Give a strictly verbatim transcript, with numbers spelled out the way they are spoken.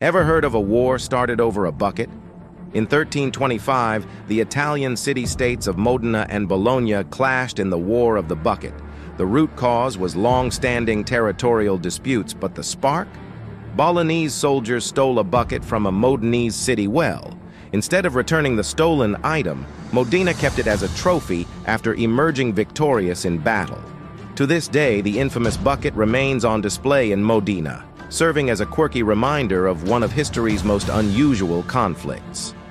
Ever heard of a war started over a bucket? In thirteen twenty-five, the Italian city-states of Modena and Bologna clashed in the War of the Bucket. The root cause was long-standing territorial disputes, but the spark? Bolognese soldiers stole a bucket from a Modenese city well. Instead of returning the stolen item, Modena kept it as a trophy after emerging victorious in battle. To this day, the infamous bucket remains on display in Modena, serving as a quirky reminder of one of history's most unusual conflicts.